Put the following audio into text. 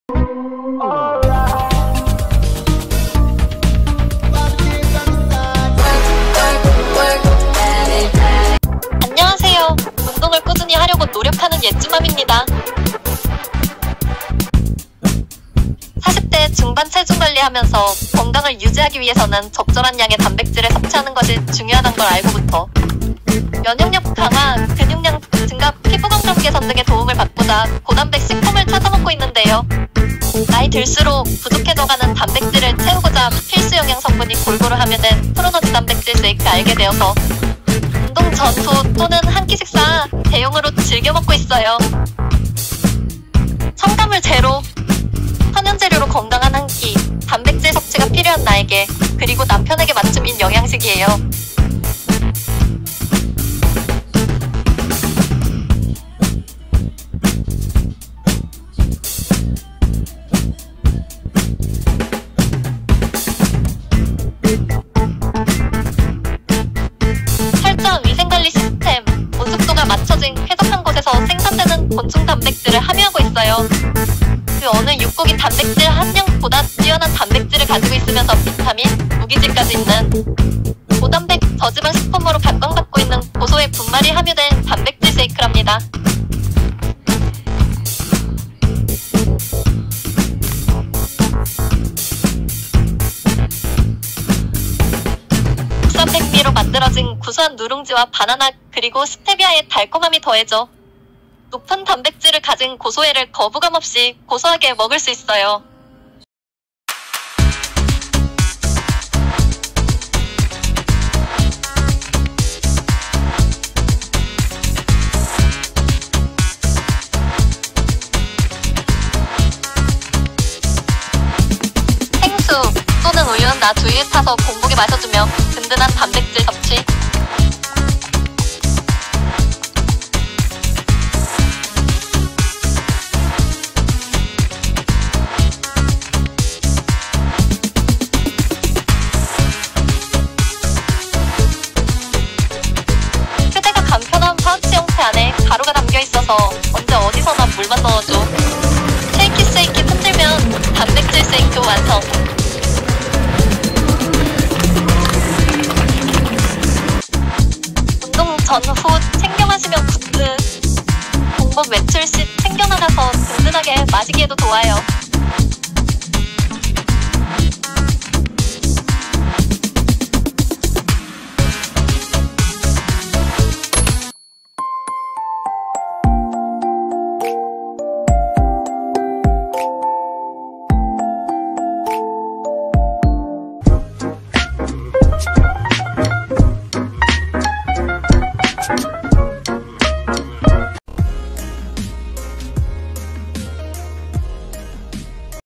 안녕하세요. 운동을 꾸준히 하려고 노력하는 예쭈맘입니다. 40대 중반 체중 관리하면서 건강을 유지하기 위해서는 적절한 양의 단백질을 섭취하는 것이 중요하다는 걸 알고부터 면역력 강화, 근육량 증가, 피부 건강 개선 등의 도움을 받고자 고단백 식품을 찾아 먹고 있는데요. 나이 들수록 부족해져가는 단백질을 채우고자 필수 영양 성분이 골고루 함유된 프로너지 단백질 쉐이크 알게 되어서 운동 전후 또는 한 끼 식사 대용으로 즐겨 먹고 있어요. 첨가물 제로, 천연재료로 건강한 한 끼, 단백질 섭취가 필요한 나에게, 그리고 남편에게 맞춤인 영양식이에요. 철저한 위생관리 시스템, 온습도가 맞춰진 쾌적한 곳에서 생산되는 곤충 단백질을 함유하고 있어요. 그 어느 육고기 단백질 함량보다 뛰어난 단백질을 가지고 있으면서 비타민, 무기질까지 있는 고단백 저지방 식품으로 각광받고 있는 고소의 분말이 함유된 단백질 쉐이크랍니다. 국산 백미로 만들어진 구수한 누룽지와 바나나 그리고 스테비아의 달콤함이 더해져 높은 단백질을 가진 고소해를 거부감 없이 고소하게 먹을 수 있어요. 생수 또는 우유는 나 두유에 타서 공복에 마셔주며 든든한 단백질 섭취. 간편한 파우치 형태 안에 가루가 담겨있어서 언제 어디서나 물만 넣어줘. 쉐이키 흔들면 단백질 쉐이크 완성. 운동 전후 챙겨 마시면 굿즈. 공복 외출 시 챙겨 나가서 든든하게 마시기에도 좋아요.